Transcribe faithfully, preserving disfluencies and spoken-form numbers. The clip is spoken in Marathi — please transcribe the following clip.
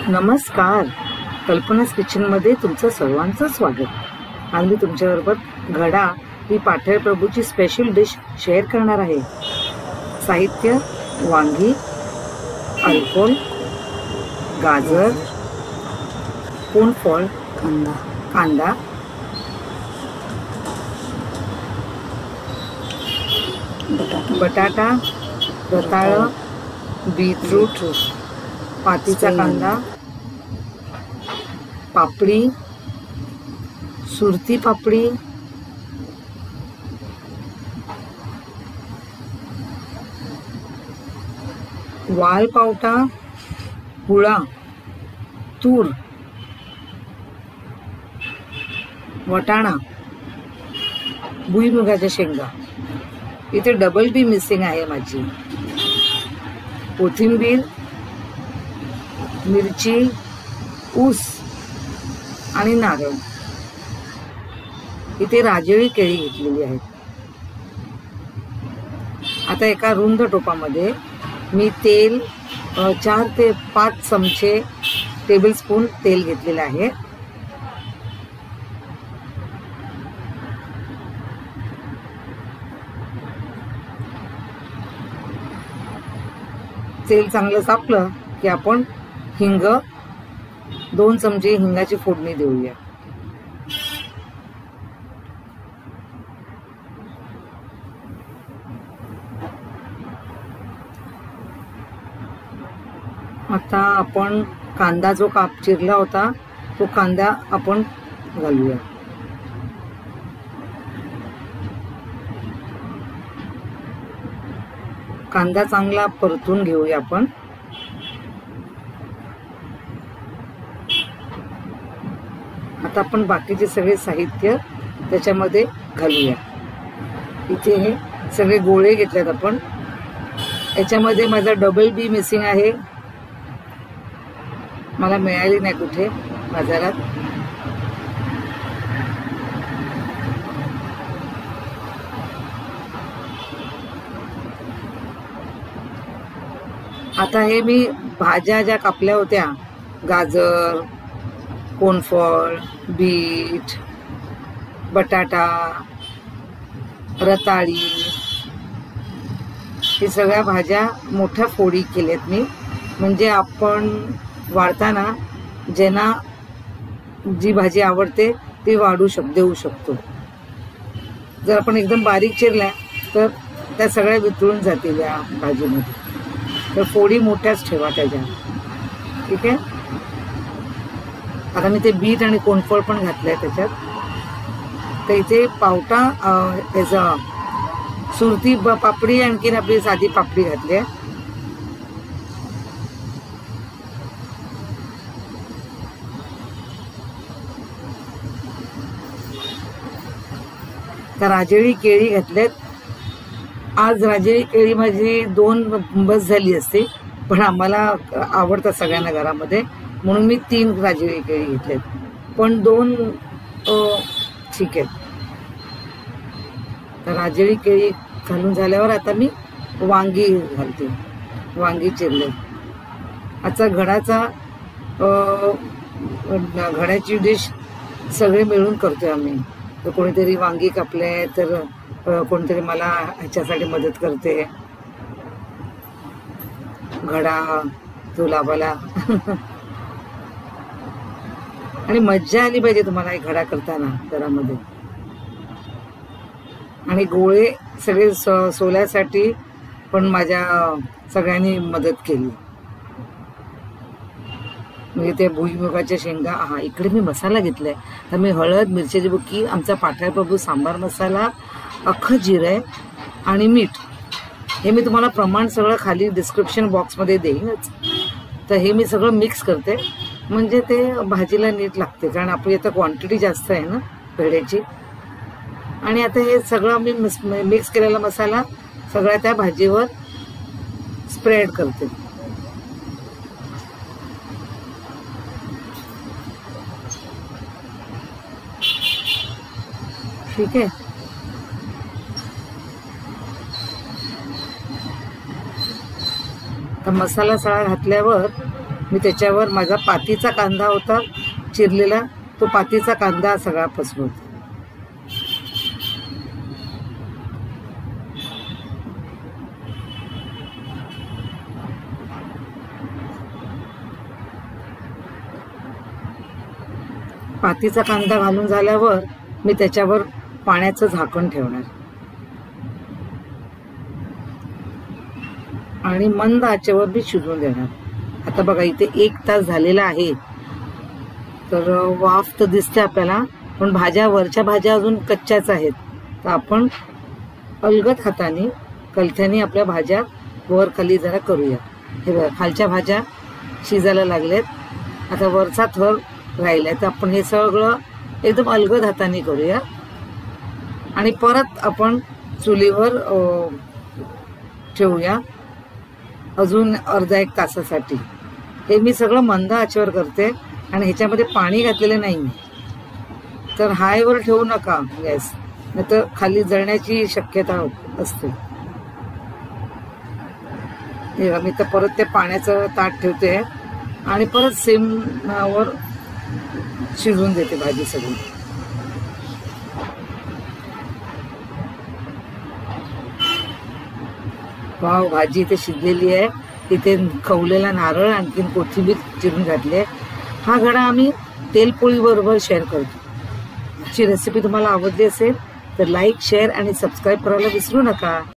नमस्कार, कल्पनास किचनमध्ये तुमचं सर्वांचं स्वागत। आज मी तुमच्याबरोबर घडा ही पाठळ प्रभूची स्पेशल डिश शेअर करणार आहे। साहित्य: वांगी, अल्कोहोल, गाजर, कोनफळ, कांदा कांदा बटाटा, रताळ, बीटरूट, पातीचा कांदा, पापडी, सुरती पापडी, वाल पावटा, हुळा, तूर, वटाणा, भुईमुगाच्या शेंगा। इथे डबल बी मिसिंग आहे माझी। कोथिंबीर, मिरची, ऊस आणि नारळ। इथे राजेळी केळी घेतलेली आहेत। आता एका रुंद टोपामध्ये मी तेल चार ते पाच चमचे टेबल स्पून तेल घेतलेले आहे। तेल चांगलं तापलं की आपण हिंग, दोन चमचे हिंगाची फोडणी देऊया। आता आपण कांदा जो काप चिरला होता तो कांदा आपण घालूया। कांदा चांगला परतून घेऊया आपण। आता आपण बाकीचे सगळे साहित्य त्याच्यामध्ये घालूया। इथे हे सगळे गोळे घेतलेत आपण। याच्यामध्ये माझा डबल बी मिसिंग आहे, मला मिळाली नाही कुठे बाजारात। आता हे मी भाज्या ज्या कापल्या होत्या, गाजर, कोनफळ, बीट, बटाटा, रताळी, हे सगळ्या भाज्या मोठ्या फोडी केल्यात मी, म्हणजे आपण वाढताना ज्यांना जी भाजी आवडते ती वाढू शक देऊ शकतो। जर आपण एकदम बारीक चिरल्या तर त्या सगळ्या वितळून जातील या भाजीमध्ये, तर फोडी मोठ्याच ठेवा त्याच्या। ठीक आहे। आता मी ते बीट आणि कोनफळ पण घातलंय त्याच्यात। तर इथे पावटा याचा सुरती पापडी, आणखीन आपली साधी पापडी घातली आहे। तर राजेळी केळी घातलेत। आज राजेळी केळी माझी दोन बस झाली असते, पण आम्हाला आवडतात सगळ्यांना घरामध्ये, म्हणून मी तीन राजेळी केळी घेतलेत, पण दोन ठीक आहेत। तर राजेळी केळी घालून झाल्यावर आता मी वांगी घालते। वांगी चिरले। आजचा घडाचा घड्याची डिश सगळे मिळून करतोय आम्ही। तर कोणीतरी वांगी कापले, तर कोणतरी मला ह्याच्यासाठी मदत करते, घडा तो लावायला। आणि मज्जा आली पाहिजे तुम्हाला एक घडा करताना घरामध्ये। आणि गोळे सगळे सोल्यासाठी पण माझ्या सगळ्यांनी मदत केली। म्हणजे ते भुईमुगाच्या शेंगा। हा, इकडे मी मसाला घेतलाय। तर मी हळद, मिरच्याची बुक्की, आमचा पाठळ प्रभू सांबार मसाला, अख्खं जिरं आणि मीठ, हे मी तुम्हाला प्रमाण सगळं खाली डिस्क्रिप्शन बॉक्समध्ये देईनच। तर हे मी सगळं मिक्स करते, म्हणजे ते भाजीला नीट लागते, कारण आपली आता क्वांटिटी जास्त आहे ना पेढ्याची। आणि आता हे सगळं मी मिक्स केलेला मसाला सगळ्या त्या भाजीवर स्प्रेड करते। ठीक आहे। तर मसाला सगळा घातल्यावर मी त्याच्यावर माझा पातीचा कांदा होता चिरलेला, तो पातीचा कांदा सगळा पसरवते. पातीचा कांदा घालून झाल्यावर मी त्याच्यावर पाण्याचं झाकण ठेवणार आणि मंद आचेवर मी शिजवून देणार. आता बघा इथे एक तास झालेला आहे, तर वाफ तर दिसते आपल्याला, पण भाज्या वरच्या भाज्या अजून कच्च्याच आहेत. तर आपण अलगद हाताने कलथ्याने आपल्या भाज्या वर खाली जरा करूया. हे बघा खालच्या भाज्या शिजायला लागल्यात, आता वरचा थर राहिलाय. तर आपण हे सगळं एकदम अलगद हाताने करूया आणि परत आपण चुलीवर ठेवूया अजून अर्धा एक तासासाठी. हे मी सगळं मंद आचेवर करते आणि ह्याच्यामध्ये पाणी घातलेलं नाही, तर हायवर ठेवू नका गॅस, नाहीतर खाली जळण्याची शक्यता असते. मी तर परत ते पाण्याचं ताट ठेवते आणि परत सिमवर शिजवून देते भाजी सगळी. वाव, भाजी इथे शिजलेली आहे. इथे खवलेला नारळ आणखीन कोथिंबीर चिरून घातली. हा घडा आम्ही तेलपोळी बरोबर शेअर करतो. आजची रेसिपी तुम्हाला आवडली असेल तर लाईक, शेअर आणि सबस्क्राईब करायला विसरू नका.